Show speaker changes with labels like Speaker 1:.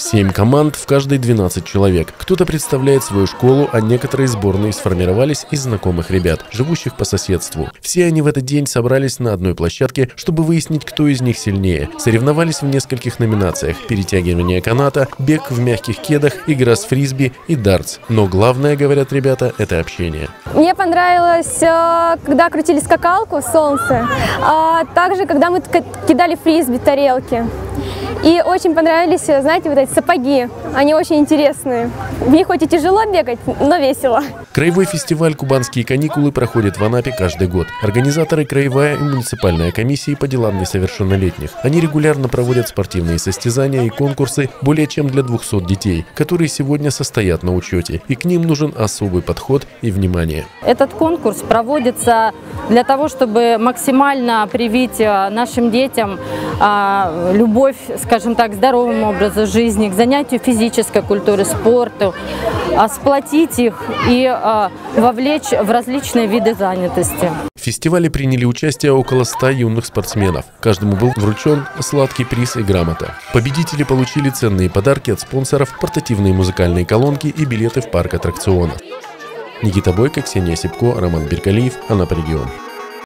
Speaker 1: 7 команд, в каждой 12 человек. Кто-то представляет свою школу, а некоторые сборные сформировались из знакомых ребят, живущих по соседству. Все они в этот день собрались на одной площадке, чтобы выяснить, кто из них сильнее. Соревновались в нескольких номинациях: перетягивание каната, бег в мягких кедах, игра с фрисби и дартс. Но главное, говорят ребята, это общение.
Speaker 2: Мне понравилось, когда крутили скакалку «Солнце», а также, когда мы кидали фрисби, тарелки. И очень понравились, знаете, вот эти сапоги. Они очень интересные. В них хоть и тяжело бегать, но весело.
Speaker 1: Краевой фестиваль «Кубанские каникулы» проходит в Анапе каждый год. Организаторы — краевая и муниципальная комиссии по делам несовершеннолетних. Они регулярно проводят спортивные состязания и конкурсы более чем для 200 детей, которые сегодня состоят на учете. И к ним нужен особый подход и внимание.
Speaker 3: Этот конкурс проводится для того, чтобы максимально привить нашим детям любовь, скажем так, к здоровому образу жизни, к занятию физической культуры, спорту, сплотить их и вовлечь в различные виды занятости.
Speaker 1: В фестивале приняли участие около 100 юных спортсменов. Каждому был вручен сладкий приз и грамота. Победители получили ценные подарки от спонсоров, портативные музыкальные колонки и билеты в парк аттракционов. Никита Бойко, Ксения Сипко, Роман Беркалиев, Анапа регион.